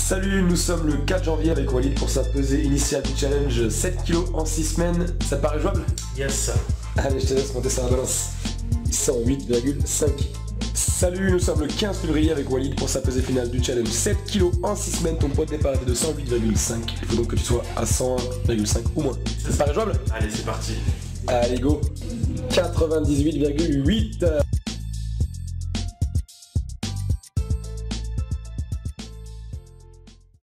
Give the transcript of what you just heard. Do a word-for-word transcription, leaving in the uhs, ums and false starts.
Salut, nous sommes le quatre janvier avec Walid pour sa pesée initiale du challenge sept kilos en six semaines. Ça te paraît jouable? Yes. Allez, je te laisse monter sur la balance. cent huit virgule cinq. Salut, nous sommes le quinze février avec Walid pour sa pesée finale du challenge sept kilos en six semaines. Ton poids de départ était de cent huit virgule cinq. Il faut donc que tu sois à cent un virgule cinq ou moins. Ça te paraît jouable? Allez, c'est parti. Allez, go. quatre-vingt-dix-huit virgule huit.